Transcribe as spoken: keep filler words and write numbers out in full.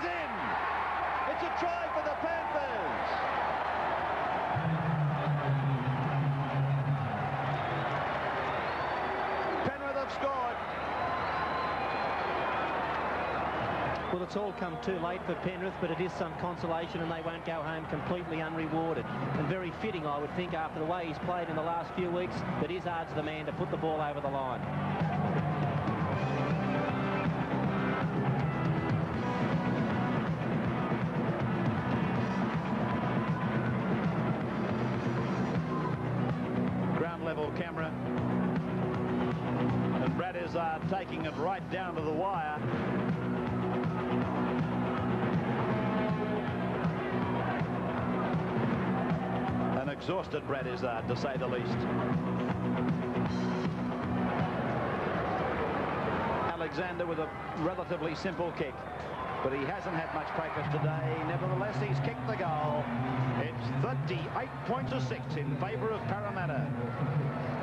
in. It's a try for the Panthers. Penrith have scored. Well, it's all come too late for Penrith, but it is some consolation, and they won't go home completely unrewarded. And very fitting, I would think, after the way he's played in the last few weeks, that Izzard's the man to put the ball over the line. Ground level camera. And Brad Izzard taking it right down to the wire. An exhausted Brad Izzard, to say the least. Alexander with a relatively simple kick, but he hasn't had much practice today. Nevertheless, he's kicked the goal. It's thirty-eight points to six in favour of Parramatta.